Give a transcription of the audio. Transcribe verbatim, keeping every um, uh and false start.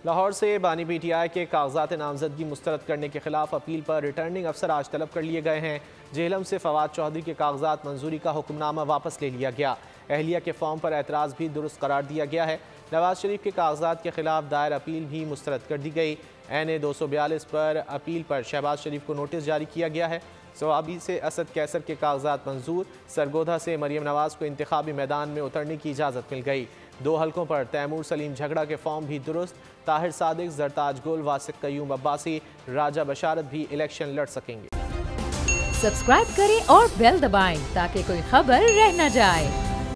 लाहौर से बानी P T I के कागजात नामजदगी मुस्तरद करने के खिलाफ अपील पर रिटर्निंग अफसर आज तलब कर लिए गए हैं। जेहलम से फवाद चौधरी के कागजात मंजूरी का हुक्मनामा वापस ले लिया गया। अहलिया के फॉर्म पर एतराज़ भी दुरुस्त करार दिया गया है। नवाज शरीफ के कागजात के खिलाफ दायर अपील भी मुस्तरद कर दी गई। एन ए दो सौ बयालीस पर अपील पर शहबाज शरीफ को नोटिस जारी किया गया है। सवाबी से असद कैसर के कागजात मंजूर। सरगोधा से मरियम नवाज को इंतखाबी मैदान में उतरने की इजाज़त मिल गई। दो हलकों पर तैमूर सलीम झगड़ा के फॉर्म भी दुरुस्त। ताहिर सादिक, जरताज गुल, वासिक कयूम अब्बासी, राजा बशारत भी इलेक्शन लड़ सकेंगे। सब्सक्राइब करें और बेल दबाएं ताकि कोई खबर रह न जाए।